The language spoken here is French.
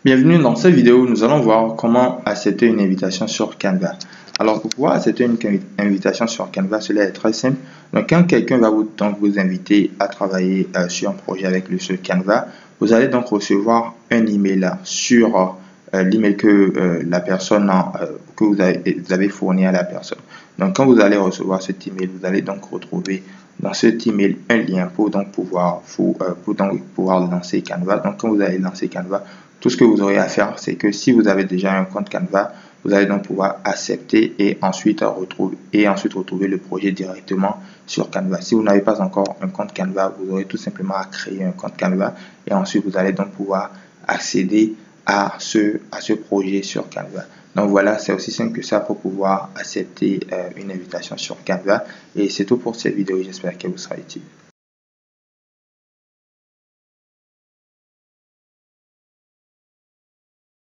Bienvenue dans cette vidéo, nous allons voir comment accepter une invitation sur Canva. Alors pour pouvoir accepter une invitation sur Canva, cela est très simple. Donc quand quelqu'un va vous inviter à travailler sur un projet avec le seul Canva, vous allez donc recevoir un email sur l'email que la personne que vous avez fourni à la personne. Donc quand vous allez recevoir cet email, vous allez donc retrouver dans cet email un lien pour donc pouvoir lancer Canva. Donc quand vous allez lancer Canva, tout ce que vous aurez à faire, c'est que si vous avez déjà un compte Canva, vous allez donc pouvoir accepter et ensuite retrouver le projet directement sur Canva. Si vous n'avez pas encore un compte Canva, vous aurez tout simplement à créer un compte Canva et ensuite vous allez donc pouvoir accéder à ce projet sur Canva. Donc voilà, c'est aussi simple que ça pour pouvoir accepter une invitation sur Canva. Et c'est tout pour cette vidéo, j'espère qu'elle vous sera utile.